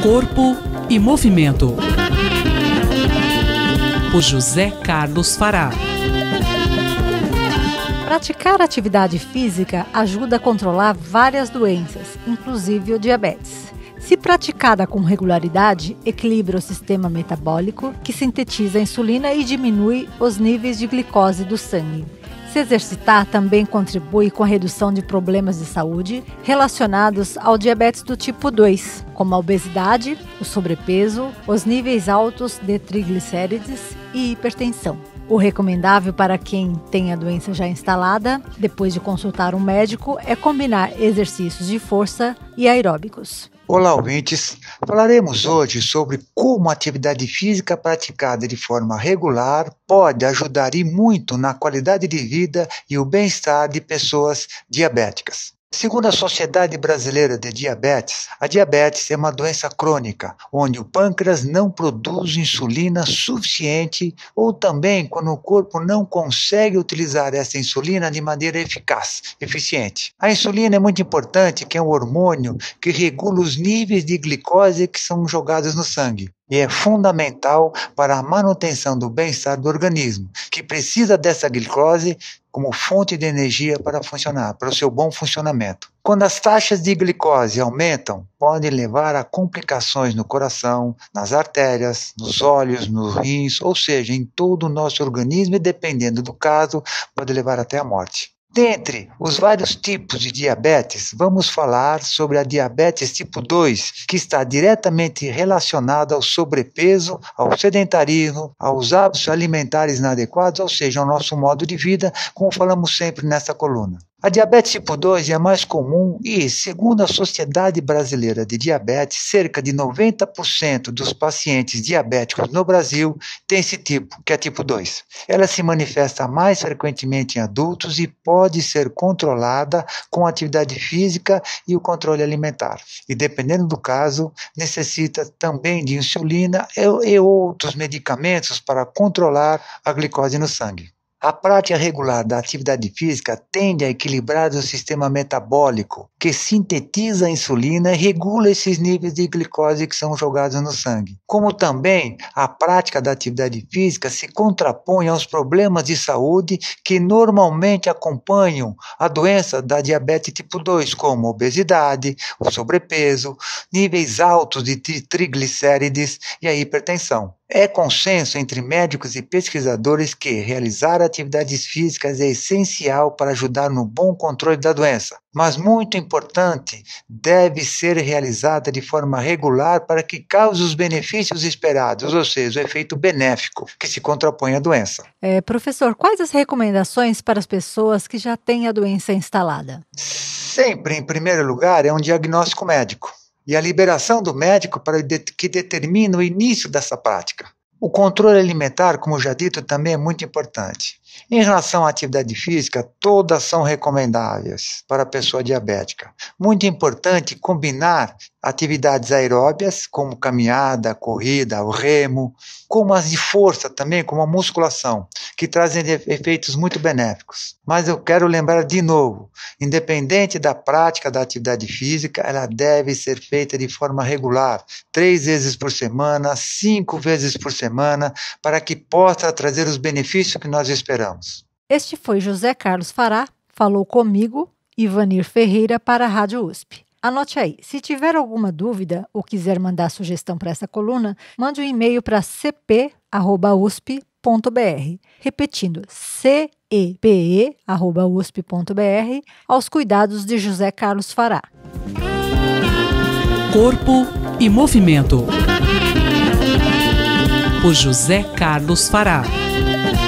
Corpo e Movimento, por José Carlos Fará. Praticar atividade física ajuda a controlar várias doenças, inclusive o diabetes. Se praticada com regularidade, equilibra o sistema metabólico, que sintetiza a insulina e diminui os níveis de glicose do sangue. Se exercitar também contribui com a redução de problemas de saúde relacionados ao diabetes do tipo 2, como a obesidade, o sobrepeso, os níveis altos de triglicérides e hipertensão. O recomendável para quem tem a doença já instalada, depois de consultar um médico, é combinar exercícios de força e aeróbicos. Olá, ouvintes! Falaremos hoje sobre como a atividade física praticada de forma regular pode ajudar e muito na qualidade de vida e o bem-estar de pessoas diabéticas. Segundo a Sociedade Brasileira de Diabetes, a diabetes é uma doença crônica, onde o pâncreas não produz insulina suficiente ou também quando o corpo não consegue utilizar essa insulina de maneira eficiente. A insulina é muito importante, que é um hormônio que regula os níveis de glicose que são jogados no sangue. E é fundamental para a manutenção do bem-estar do organismo, que precisa dessa glicose como fonte de energia para funcionar, para o seu bom funcionamento. Quando as taxas de glicose aumentam, podem levar a complicações no coração, nas artérias, nos olhos, nos rins, ou seja, em todo o nosso organismo e, dependendo do caso, pode levar até a morte. Dentre os vários tipos de diabetes, vamos falar sobre a diabetes tipo 2, que está diretamente relacionada ao sobrepeso, ao sedentarismo, aos hábitos alimentares inadequados, ou seja, ao nosso modo de vida, como falamos sempre nessa coluna. A diabetes tipo 2 é a mais comum e, segundo a Sociedade Brasileira de Diabetes, cerca de 90% dos pacientes diabéticos no Brasil têm esse tipo, que é tipo 2. Ela se manifesta mais frequentemente em adultos e pode ser controlada com atividade física e o controle alimentar. E, dependendo do caso, necessita também de insulina e outros medicamentos para controlar a glicose no sangue. A prática regular da atividade física tende a equilibrar o sistema metabólico, que sintetiza a insulina e regula esses níveis de glicose que são jogados no sangue. Como também a prática da atividade física se contrapõe aos problemas de saúde que normalmente acompanham a doença da diabetes tipo 2, como a obesidade, o sobrepeso, níveis altos de triglicérides e a hipertensão. É consenso entre médicos e pesquisadores que realizar atividades físicas é essencial para ajudar no bom controle da doença, mas muito importante, deve ser realizada de forma regular para que cause os benefícios esperados, ou seja, o efeito benéfico que se contrapõe à doença. Professor, quais as recomendações para as pessoas que já têm a doença instalada? Sempre, em primeiro lugar, é um diagnóstico médico. E a liberação do médico que determina o início dessa prática. O controle alimentar, como já dito, também é muito importante. Em relação à atividade física, todas são recomendáveis para a pessoa diabética. Muito importante combinar atividades aeróbias, como caminhada, corrida, o remo, como as de força também, como a musculação, que trazem efeitos muito benéficos. Mas eu quero lembrar de novo, independente da prática da atividade física, ela deve ser feita de forma regular, 3 vezes por semana, 5 vezes por semana, para que possa trazer os benefícios que nós esperamos. Este foi José Carlos Fará, falou comigo, Ivanir Ferreira, para a Rádio USP. Anote aí, se tiver alguma dúvida ou quiser mandar sugestão para essa coluna, mande um e-mail para cp@usp.br. Repetindo, cepe@usp.br, aos cuidados de José Carlos Fará. Corpo e Movimento, por José Carlos Fará.